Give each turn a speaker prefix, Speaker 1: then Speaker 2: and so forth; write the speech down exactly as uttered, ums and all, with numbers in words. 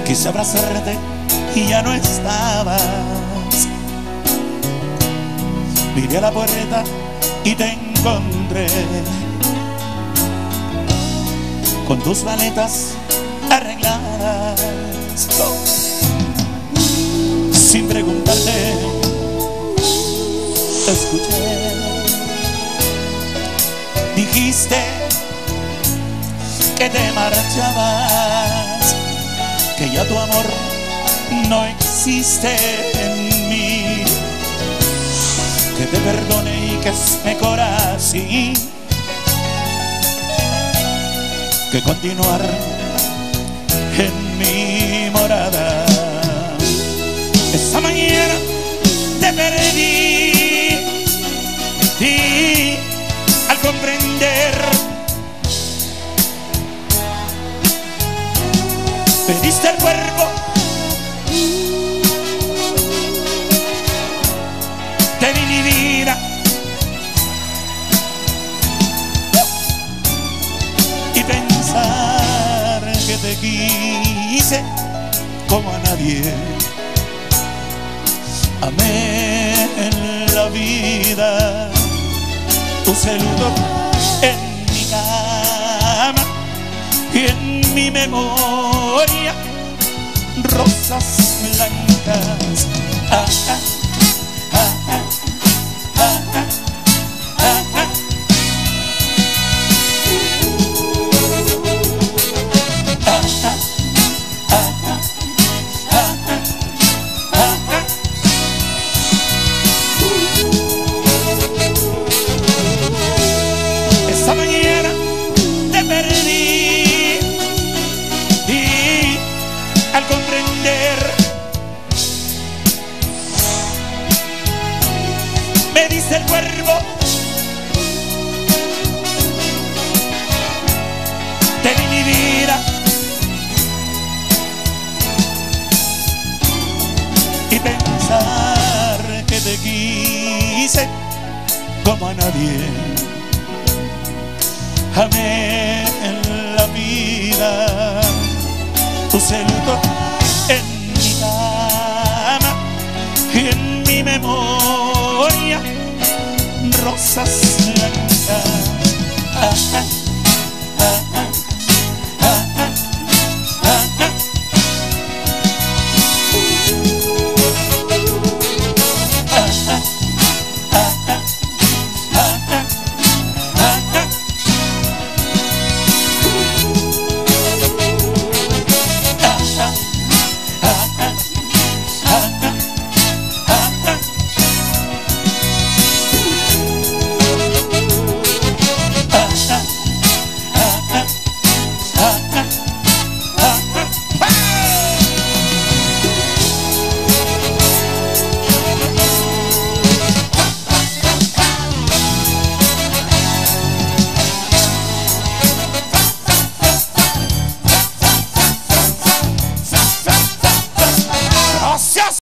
Speaker 1: Quise abrazarte y ya no estabas. Miré a la puerta y te encontré con tus maletas arregladas. Oh. Sin preguntarte, te escuché. Dijiste que te marchabas, que ya tu amor no existe en mí, que te perdone y que es mejor así que continuar en mi morada. Esa mañana te perdí y al comprender pediste el cuerpo, te di mi vida y pensar que te quise como a nadie amé en la vida. Tu saludo en mi cama y en mi memoria rosas blancas. Ah, ah, ah, ah, ah, ah, ah, ah. Esa mañana te perdí y al comprender me diste el cuerpo, te di mi vida y pensar que te quise como a nadie amé en la vida. Tu saludo en mi cama y en mi memoria rosas blancas. Ah, ah.